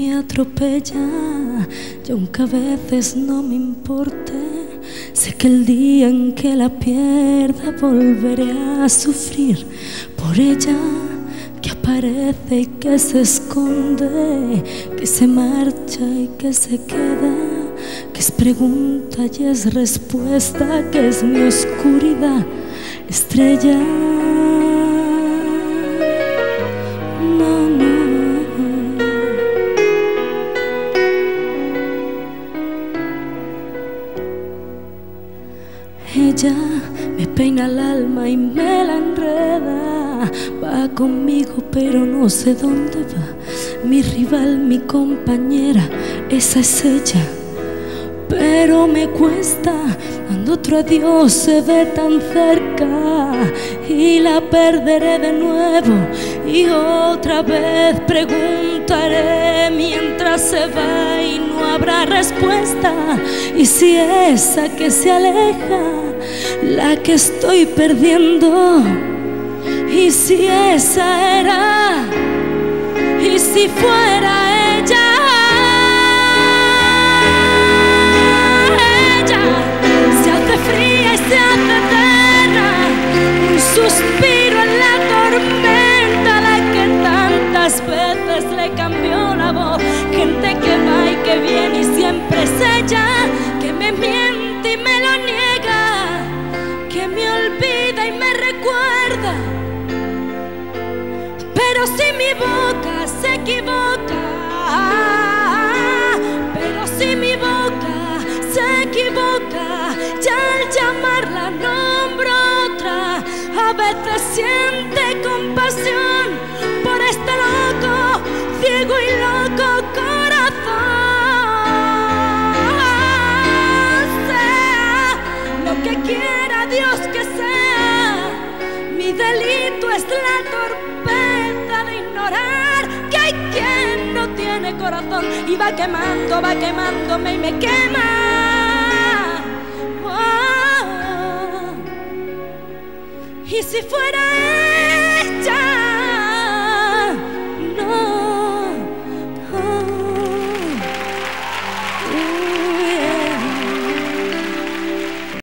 me atropella, y aunque a veces no me importe, sé que el día en que la pierda volveré a sufrir por ella, que aparece y que se esconde, que se marcha y que se queda, que es pregunta y es respuesta, que es mi oscuridad estrella. No, no. Ella me peina el alma y me la enreda, va conmigo pero no sé dónde va. Mi rival, mi compañera, esa es ella. Pero me cuesta cuando otro adiós se ve tan cerca, y la perderé de nuevo y otra vez preguntaré mientras se va y no habrá respuesta. Y si esa que se aleja, la que estoy perdiendo, y si esa era, y si fuera ella. Suspiro en la tormenta, la que tantas veces le cambió la voz. Gente que va y que viene y siempre es ella, que me miente y me lo niega, que me olvida y me recuerda. Pero si mi boca se equivoca, pero si mi boca se equivoca, ya al llamarla nombro otra, a veces siente compasión por este loco, ciego y loco corazón. Sea lo que quiera Dios que sea, mi delito es la torpeza de ignorar que hay quien no tiene corazón y va quemándome y me quema. Y si fuera ella,